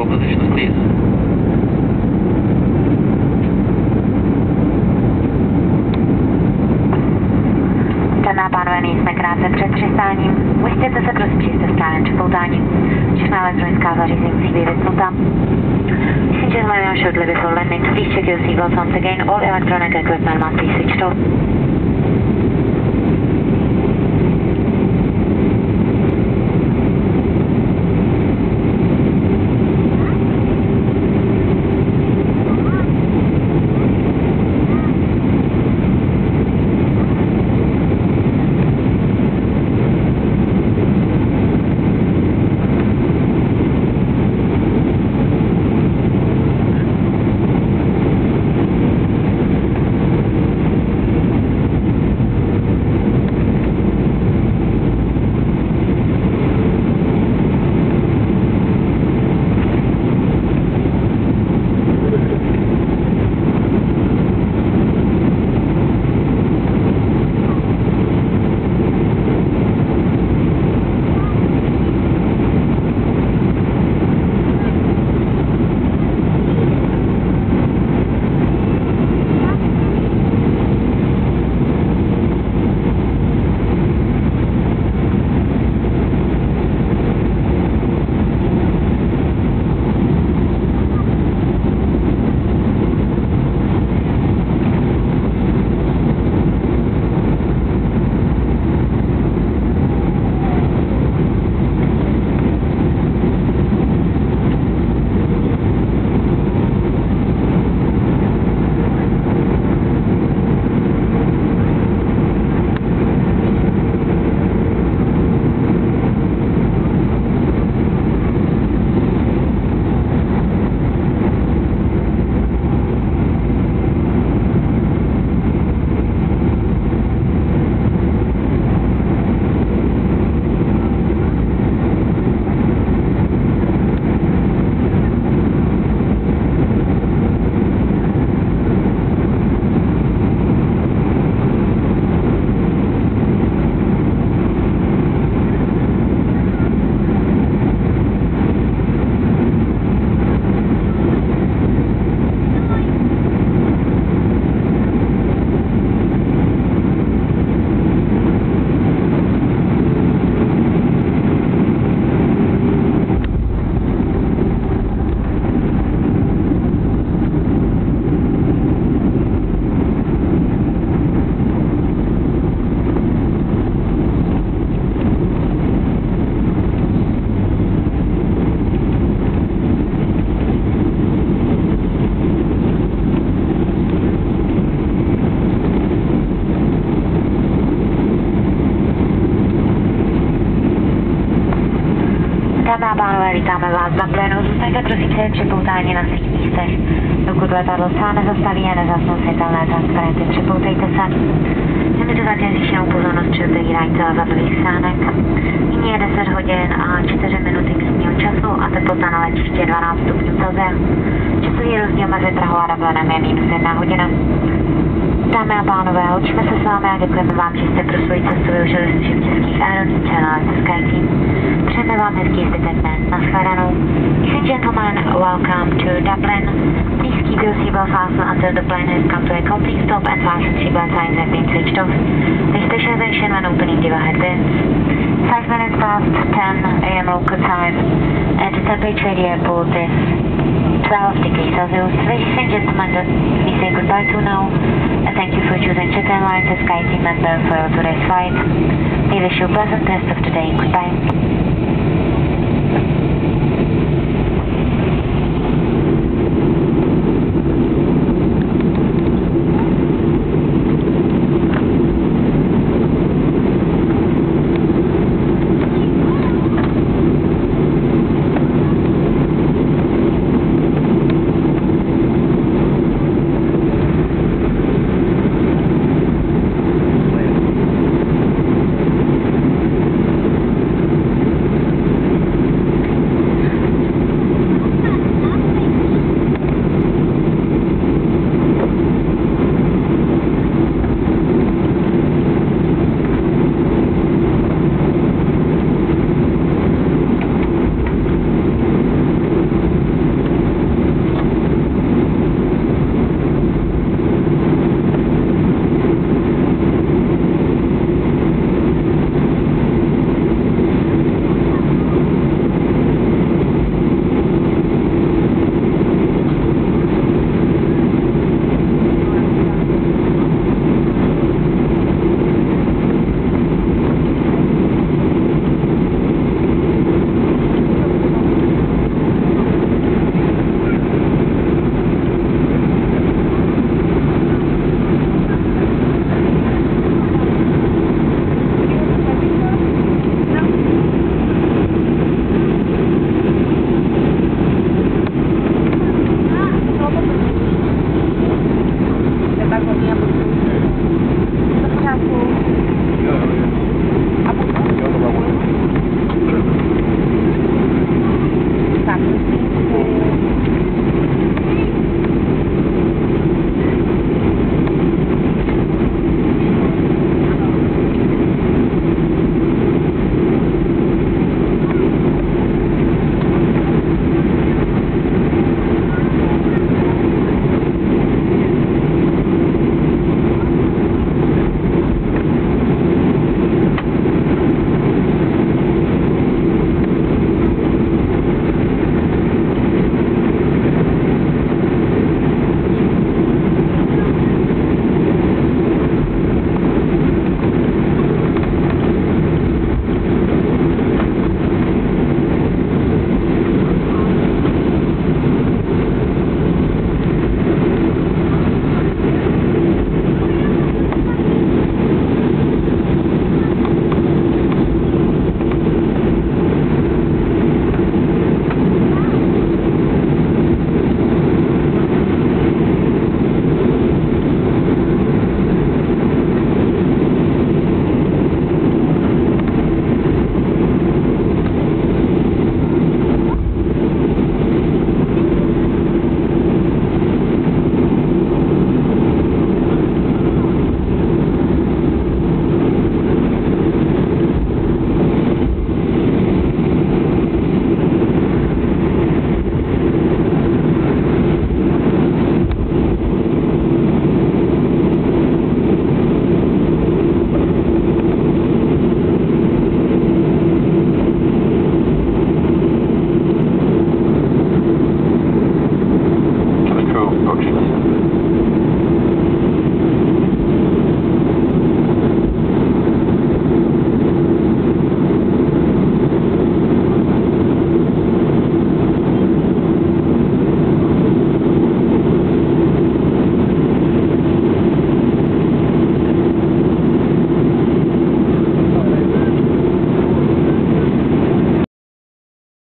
position, please. Dámy a pánové, jsme krátce před přistáním. Ujistěte se prosím, že jste správném připoutání. Všechna elektronická zařízení musí být vypnuta. Gentlemen, we are shortly before landing. Please check your seatbelts once again. All electronic equipment must be switched off. Dámy a pánové, vítáme vás v Dublinu. Zůstaňte prosím se připoutání na svých místech. Dokud letadlo sám nezastaví a nezasnou světelné transparenty, připoutejte se. Mějte zatím zvýšenou pozornost při otevírání zavadlových stránek. Nyní je 10 hodin a 4 minuty místního času a teplota na letiště 12 stupňů Celsia. Časový rozdíl mezi Prahou a Dublinem je -1 hodina. Dámy a pánové, loučíme se s vámi a děkujeme vám, že jste pro svoji cestu využili služeb českých aerolíní SkyTeam. Přejeme vám hezký zbytek dne. Naschledanou. Ladies and gentlemen, welcome to Dublin. Please keep your seatbelt fastened until the plane has come to a complete stop and fasten seatbelt signs have been switched off. Pay special attention when opening the overhead bins. 5 minutes past 10 a.m. local time and the temperature at the airport is 12 degrees Celsius. Ladies and gentlemen, we say goodbye to now and thank you for choosing Czech Airlines as SkyTeam member for today's flight. We wish you a pleasant rest of the day. Goodbye.